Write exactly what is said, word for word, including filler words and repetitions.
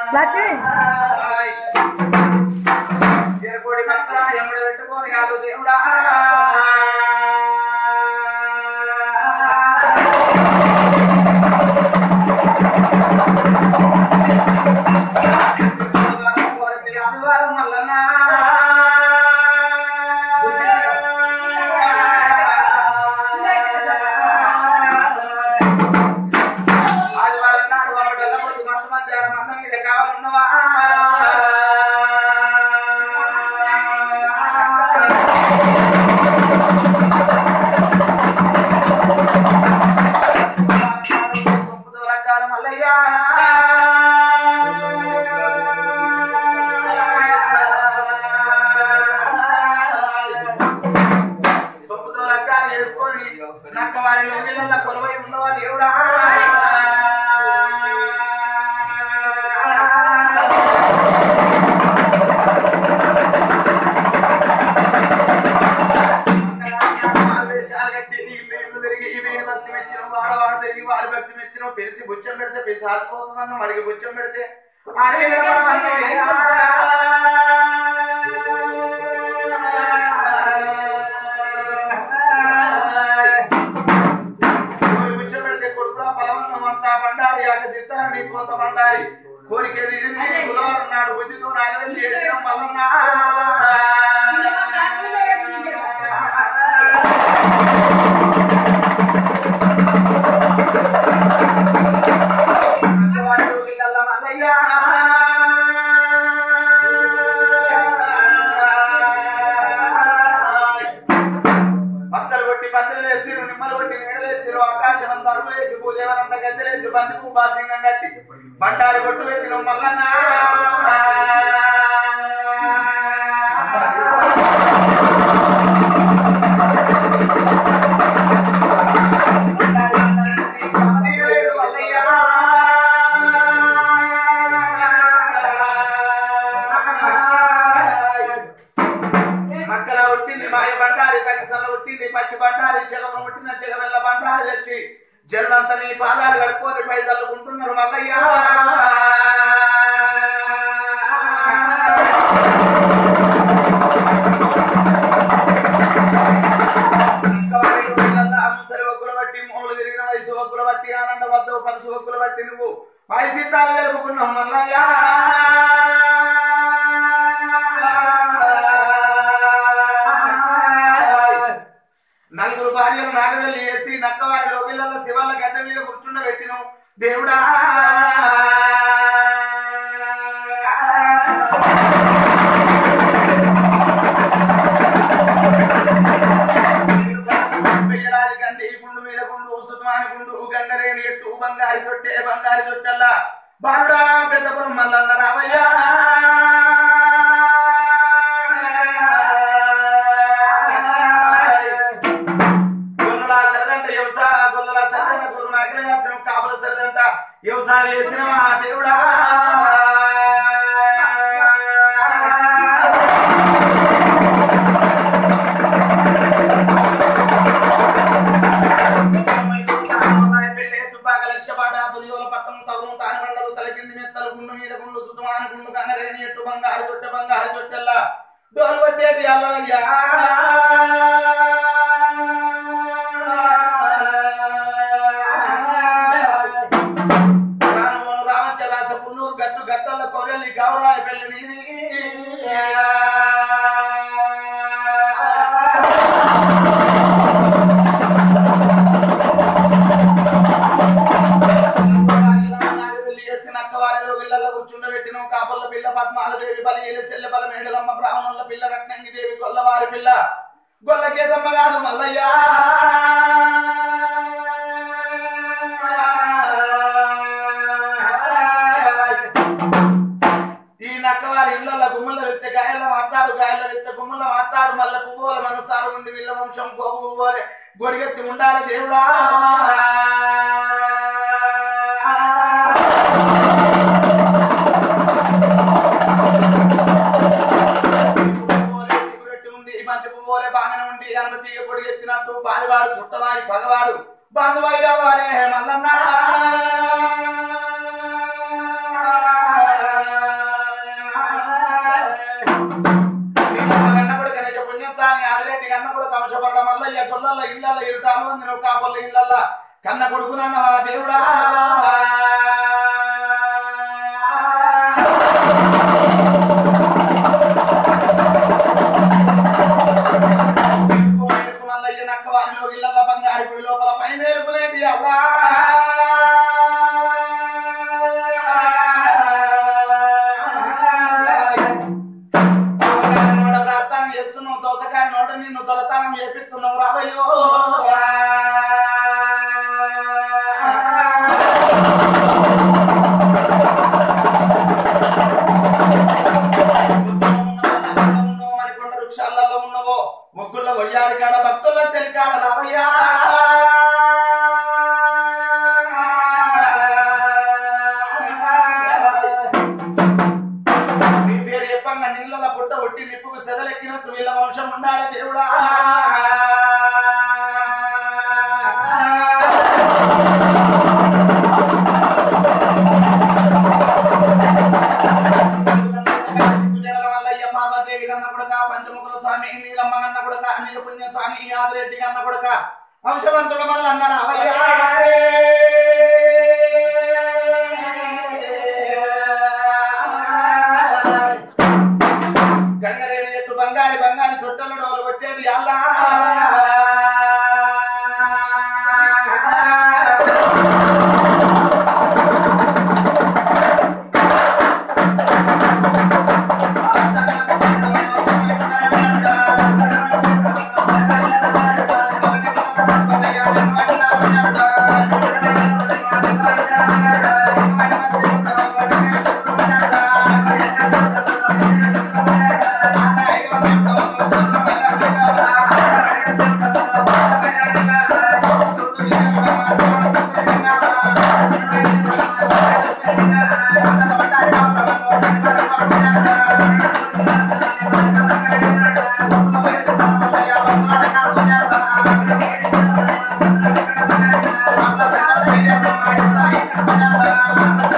ఎరకోడి భక్త ఎముడు పెట్టుకోని కాదు దేవుడా ఆదివారం మల్లన్నా ఆదివారం నాడు వాడల్ల కొట్టు మట్టు మధ్యాహ్నం మంద మీద కావాలన్నవా మల్లయ్యా సొంపుతో లగ్గాలు చేసుకొని నక్క వారిలో వీళ్ళ కొలువై ఉన్నవా దేవుడా భక్తి మెచ్చిన వాడవాడు తిరిగి వారి భక్తి మెచ్చిన పెరిసి బుచ్చం పెడితే పెరిసి ఆసిపోతుందన్న వాడికి బుచ్చం పెడితే బుచ్చం పెడితే కొడుకులా బలవన్నం అంతా బండారి అట సిద్ధాన్ని కొంత బండారి కోరిక తీరింది బుధవారం నాడు బుద్ధితో నాగవెల్లి చేసిన మల్లన్న పచ్చలు కొట్టి పత్రులు వేసిరు నిమ్మలు కొట్టి నీడలేసిరు ఆకాశం అంతా అరుగు వేసి భూదేవరంతా గద్దెలేసి బంతిపు బాసింగం కట్టి బండారి కొట్టు పెట్టిన మల్లన్న మక్కల ఉట్టింది మాయ బండారి పగిసల ఉట్టింది పచ్చి బండారి జగమును ముట్టిన జగమెల్ల బండారి తెచ్చి జనులంతా నీ పాదాలు కడుక్కొని పై తల్లుకుంటున్నారు మల్లయ్య ముసలి ఒక్కులు బట్టి మూలు తిరిగిన వయసు ఒక్కులు బట్టి ఆనంద వద్ద పలుసు ఒక్కులు బట్టి నువ్వు పై సిద్ధాలు జరుపుకున్నావు మల్లయ్య నలుగురు భార్యలు నాగవెల్లి వేసి నక్కవారి లోగిళ్ళలో శివాల గడ్డ మీద కూర్చుండ పెట్టినావు దేవుడా వెయ్యరాది కంటే ఈ గుండు మీద గుండు సుతమాని గుండు గంగరేణి ఎట్టు బంగారి తొట్టే బంగారి తొట్టల్లా బాలుడా పెద్దపురం మల్లన్న రావయ్యా కాపుల సరిదంట వ్యవసాయం చేసిన దేవుడా తుపాక లక్ష్యపాట దుర్యోల పట్టం తవరం తాని మండలు తలకింది మెత్తలు గుండు మీద గుండు సుతుమాని గుండు గంగరేణి ఎట్టు బంగారు తొట్టె బంగారు తొట్టెల్లా డోలు కొట్టేటి అల్లయ్యా గట్టు గట్టల కొరలి గౌరాయ పెళ్ళి నక్కవారిలో ఇళ్లలో కూర్చుండబెట్టిన కాపల్ల పిల్ల పద్మాలదేవి బలి ఎలెసెల్ల బల మేడలమ్మ బ్రాహ్మణుల పిల్ల రత్నంగి దేవి గొల్లవారి పిల్ల గొల్లకేదమ్మ కాదు మల్లయ్య ఈ నక్కవారి ఇళ్లలో గుమ్మల వెళ్తే గాయల మాట్లాడు గాయల వెళ్తే గుమ్మల మాట్లాడు మల్ల పువ్వుల మనసారు ఉండి వీళ్ళ వంశం గోగు పువ్వులే గొడిగెత్తి ఉండాలి దేవుడా సిగరెట్టి ఉంది బంతి పువ్వులే బాగానే ఉండి అనుమతి గొడిగెత్తినట్టు బాలివాడు చుట్టవారి పగవాడు బంధువైరవారే మల్లన్న ఆదిరెడ్డి కన్న కూడా కంశపడడం వల్ల ఇక కొల్ల ఇళ్ళల్లో ఇరుటాను మంది నువ్వు కాపల్ల ఇళ్ళల్లో కన్న కొడుకునన్నవా దేవుడా మల్లయ్య నక్క వారిలో ఇళ్ళల్లో బంగారు గుడి లోపల పైన ఎరుకులేంటి అల్లా నోట ప్రార్థన చేస్తున్నావు దోసకాయ నోట నిన్ను తొలతానం చేపిస్తున్నావు రావయ్యో మరికొండ వృక్షాలలో ఉన్నవో ముగ్గుల్లో వయ్యారి కాడ భక్తుల్లో తెలికాడ రావయ్యా నీ పేరు చెప్పంగా నీళ్ళలో పుట్ట ఒట్టి నిప్పుకు సెదలెక్కినట్టు వీళ్ళ వంశం ఉండాలి దేవుడా పంచముఖుల స్వామి నీలమ్మ కన్న కొడుక నీల పుణ్య స్వామి యాదిరెడ్డి కన్న కొడుక వంశవంతుడు మళ్ళీ అన్నారు అవయ్యా గంగరేణి ఎట్టు బంగారి బంగారి చుట్టలు డోలు కొట్టేది అల్లా I'm